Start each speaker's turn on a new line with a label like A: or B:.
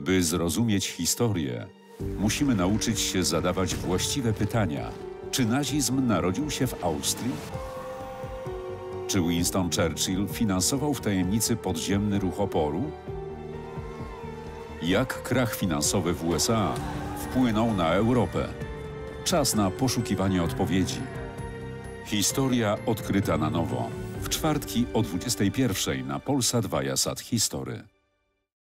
A: By zrozumieć historię, musimy nauczyć się zadawać właściwe pytania. Czy nazizm narodził się w Austrii? Czy Winston Churchill finansował w tajemnicy podziemny ruch oporu? Jak krach finansowy w USA wpłynął na Europę? Czas na poszukiwanie odpowiedzi. Historia odkryta na nowo. W czwartki o 21:00 na Polsat Viasat History.